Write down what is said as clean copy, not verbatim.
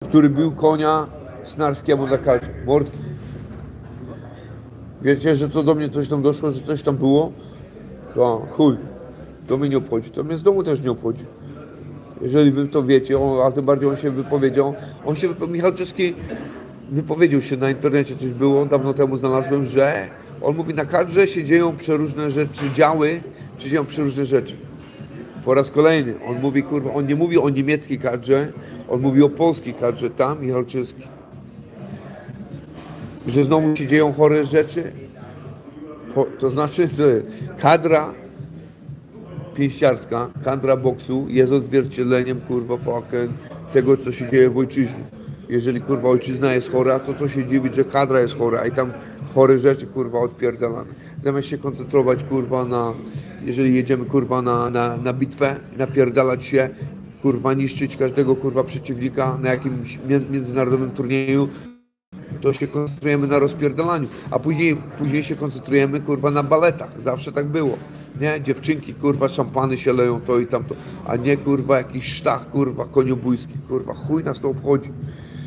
który bił konia Snarskiemu na karcie. Mordki. Wiecie, że to do mnie coś tam doszło, że coś tam było? To chuj. To mnie nie obchodzi. To mnie z domu też nie obchodzi. Jeżeli wy to wiecie, a tym bardziej on się wypowiedział. Michał Czeski wypowiedział się na internecie, coś było, dawno temu znalazłem, że on mówi, na kadrze się dzieją przeróżne rzeczy, dzieją przeróżne rzeczy. Po raz kolejny, on mówi, kurwa, on nie mówi o niemieckiej kadrze, on mówi o polskiej kadrze, tam Michał Czeski. Że znowu się dzieją chore rzeczy, to znaczy, że kadra pięściarska, kadra boksu jest odzwierciedleniem, kurwa, fucking tego, co się dzieje w ojczyźnie. Jeżeli, kurwa, ojczyzna jest chora, to co się dziwić, że kadra jest chora i tam chore rzeczy, kurwa, odpierdalamy. Zamiast się koncentrować, kurwa, jeżeli jedziemy, kurwa, na bitwę, napierdalać się, kurwa, niszczyć każdego, kurwa, przeciwnika na jakimś międzynarodowym turnieju, to się koncentrujemy na rozpierdalaniu, a później się koncentrujemy, kurwa, na baletach. Zawsze tak było. Nie? Dziewczynki, kurwa, szampany się leją, to i tamto, a nie, kurwa, jakiś sztach, kurwa, koniobójski, kurwa, chuj nas to obchodzi.